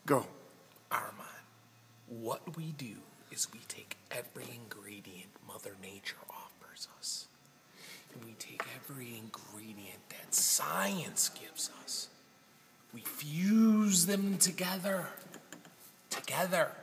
Go. Armand, what we do is we take every ingredient Mother Nature offers us, and we take every ingredient that science gives us. We fuse them together.